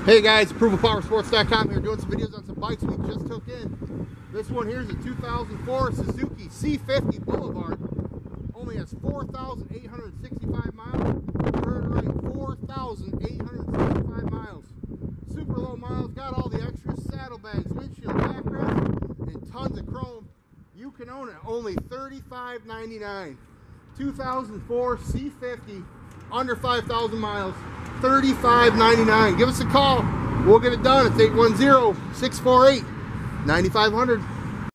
Hey guys, ApprovalPowersports.com here, doing some videos on some bikes we just took in. This one here is a 2004 Suzuki C50 Boulevard. Only has 4,865 miles. Heard right, 4,865 miles. Super low miles, got all the extras, saddlebags, windshield, backrest, and tons of chrome. You can own it only $35.99. 2004 C50, under 5,000 miles. $35.99. Give us a call. We'll get it done. It's 810-648-9500.